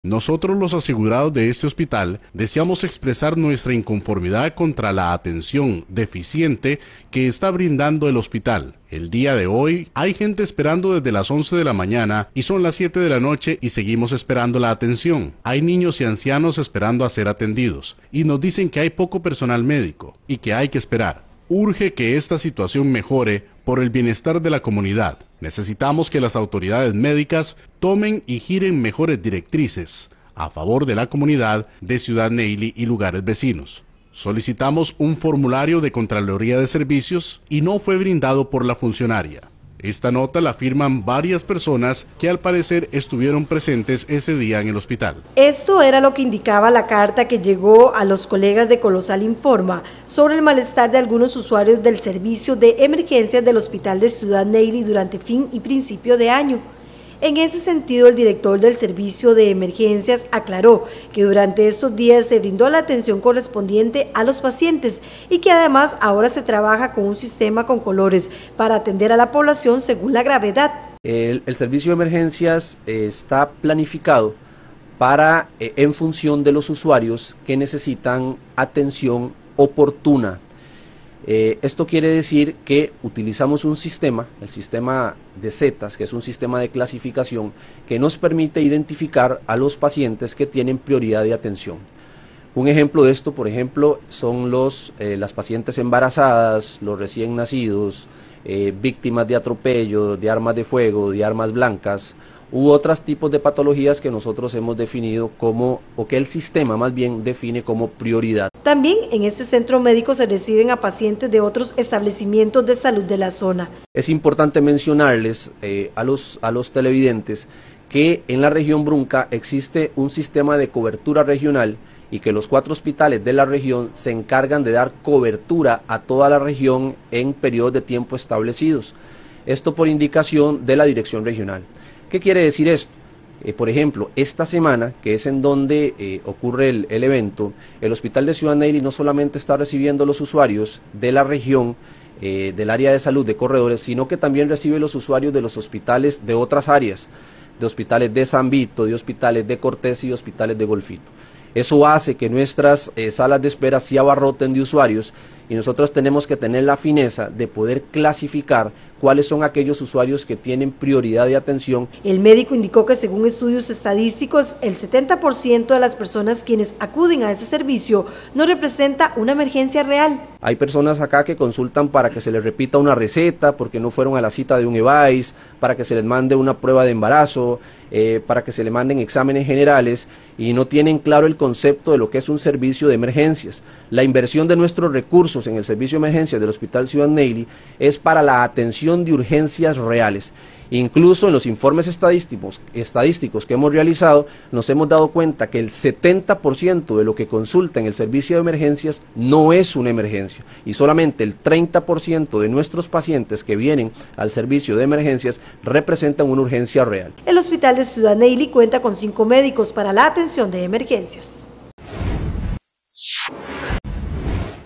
Nosotros los asegurados de este hospital deseamos expresar nuestra inconformidad contra la atención deficiente que está brindando el hospital. El día de hoy hay gente esperando desde las 11 de la mañana y son las 7 de la noche y seguimos esperando la atención. Hay niños y ancianos esperando a ser atendidos y nos dicen que hay poco personal médico y que hay que esperar. Urge que esta situación mejore por el bienestar de la comunidad. Necesitamos que las autoridades médicas tomen y giren mejores directrices a favor de la comunidad de Ciudad Neily y lugares vecinos. Solicitamos un formulario de Contraloría de Servicios y no fue brindado por la funcionaria. Esta nota la firman varias personas que al parecer estuvieron presentes ese día en el hospital. Esto era lo que indicaba la carta que llegó a los colegas de Colosal Informa sobre el malestar de algunos usuarios del servicio de emergencias del Hospital de Ciudad Neily durante fin y principio de año. En ese sentido, el director del servicio de emergencias aclaró que durante estos días se brindó la atención correspondiente a los pacientes y que además ahora se trabaja con un sistema con colores para atender a la población según la gravedad. El servicio de emergencias está planificado para, en función de los usuarios que necesitan atención oportuna. Esto quiere decir que utilizamos un sistema, el sistema de Zetas, que es un sistema de clasificación que nos permite identificar a los pacientes que tienen prioridad de atención. Un ejemplo de esto, por ejemplo, son las pacientes embarazadas, los recién nacidos, víctimas de atropello, de armas de fuego, de armas blancas, u otros tipos de patologías que nosotros hemos definido como, o que el sistema más bien define como prioridad. También en este centro médico se reciben a pacientes de otros establecimientos de salud de la zona. Es importante mencionarles a los televidentes que en la región Brunca existe un sistema de cobertura regional y que los 4 hospitales de la región se encargan de dar cobertura a toda la región en periodos de tiempo establecidos. Esto por indicación de la dirección regional. ¿Qué quiere decir esto? Por ejemplo, esta semana, que es en donde ocurre el evento, el Hospital de Ciudad Neily no solamente está recibiendo los usuarios de la región, del área de salud de corredores, sino que también recibe los usuarios de los hospitales de otras áreas, de hospitales de San Vito, de hospitales de Cortés y de hospitales de Golfito. Eso hace que nuestras salas de espera se abarroten de usuarios y nosotros tenemos que tener la fineza de poder clasificar cuáles son aquellos usuarios que tienen prioridad de atención. El médico indicó que según estudios estadísticos, el 70% de las personas quienes acuden a ese servicio no representa una emergencia real. Hay personas acá que consultan para que se les repita una receta porque no fueron a la cita de un EVAIS, para que se les mande una prueba de embarazo, para que se les manden exámenes generales y no tienen claro el concepto de lo que es un servicio de emergencias. La inversión de nuestros recursos en el servicio de emergencias del Hospital Ciudad Neily es para la atención de urgencias reales. Incluso en los informes estadísticos que hemos realizado, nos hemos dado cuenta que el 70% de lo que consulta en el servicio de emergencias no es una emergencia y solamente el 30% de nuestros pacientes que vienen al servicio de emergencias representan una urgencia real. El Hospital de Ciudad Neily cuenta con 5 médicos para la atención de emergencias.